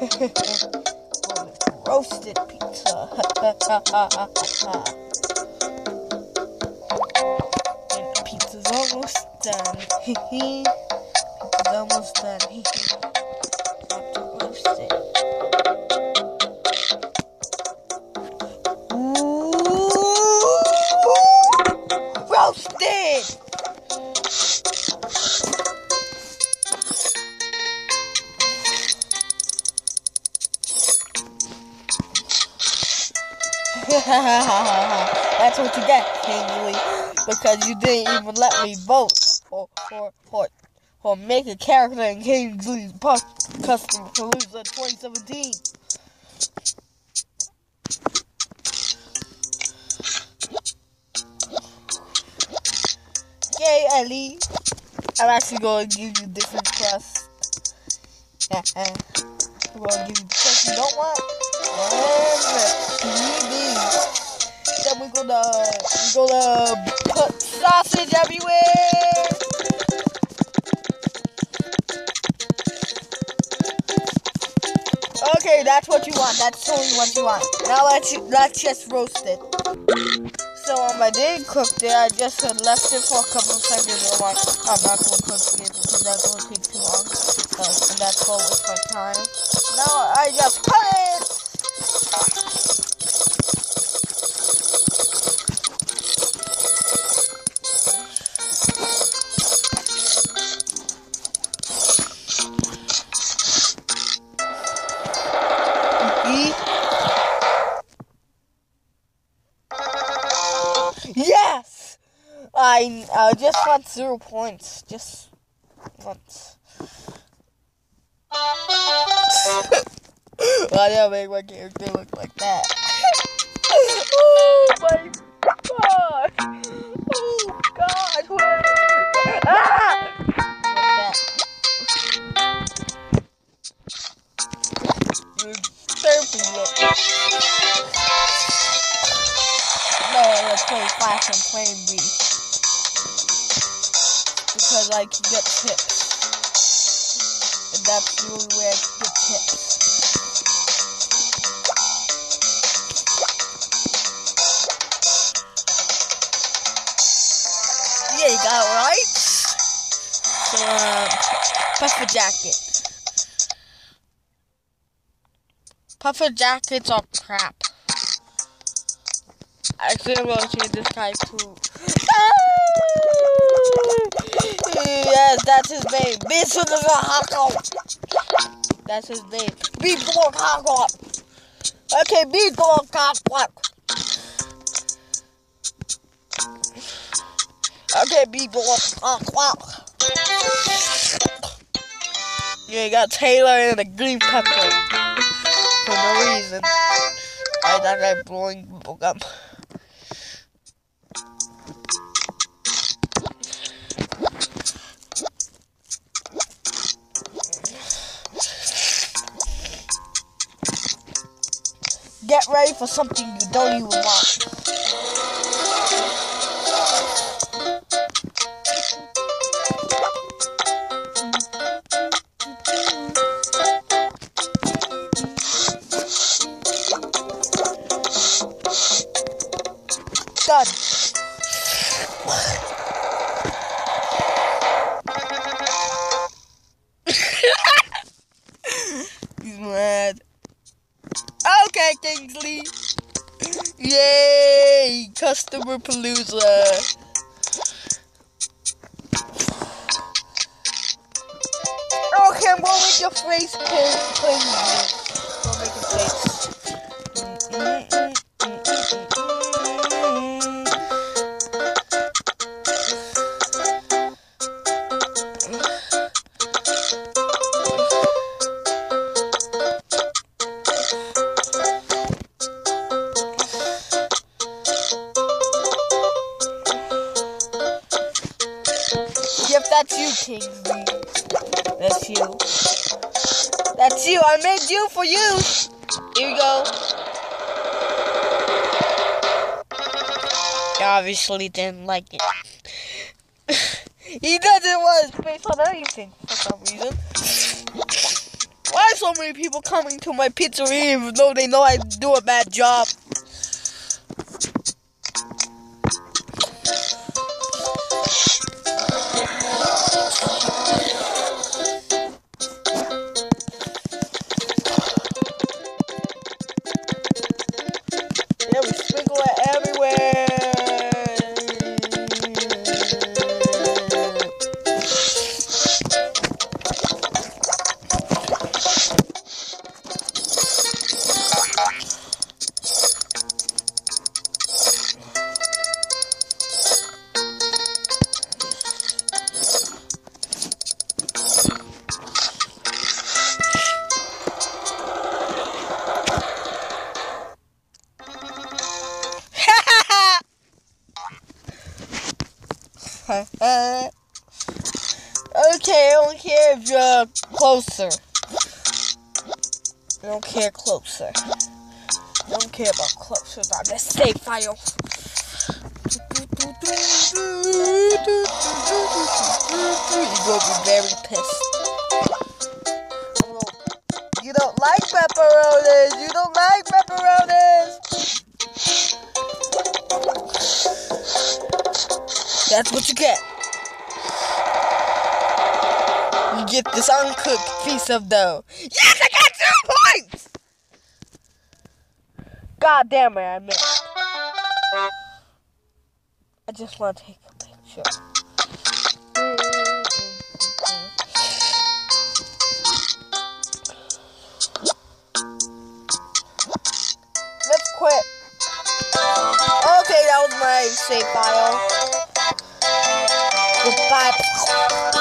Roasted pizza. And the pizza's almost done. Pizza's almost done. Have to roast it. Ooh, roasted. That's what you get, Kingsley, because you didn't even let me vote or make a character in Kingsley's Custom Palooza 2017. Yay, Ellie! I'm actually going to give you different crust. I'm going to give you the crust you don't want. Then we're gonna put sausage everywhere. Okay, that's what you want. That's totally what you want. Now let's just roast it. So I didn't cook it. I just left it for a couple of seconds. I'm not gonna cook it because that's gonna take too long. And that's gonna waste my time. Now I just cut it. Yes! I just want 0 points. Just once. Why did I make my character look like that? Oh my god! Oh god! Ah! Like that. Therapy look. No, let's play Flash and Flame B. Because I can get tips. And that's the only way I can get tips. Yeah, you got it right. So, puffer jacket. Puffer jackets are crap. Actually, I'm gonna change this guy to. Yes, that's his name. That's his name. Okay, Okay, Yeah, you got Taylor and a green pepper. For no reason. I thought I'm blowing bubblegum. Get ready for something you don't even want. Done. He's mad. Okay, Kingsley. Yay! Customer Palooza. Okay, I'm gonna make your face please. Go make your face. Yep, that's you, Kingsley. That's you. That's you. I made you for you. Here you go. He obviously didn't like it. He doesn't want his face on anything for some reason. Why is so many people coming to my pizzeria even though they know I do a bad job. Yeah, we sprinkle it everywhere. Okay, I don't care if you're closer. I don't care closer. I don't care about closer. I'm just save file. You're gonna be very pissed. You don't like pepperonis. You don't like pepperonis. That's what you get. You get this uncooked piece of dough. Yes, I got 2 points! God damn it, I missed. I just want to take a picture. Let's quit. Okay, that was my save file. Goodbye.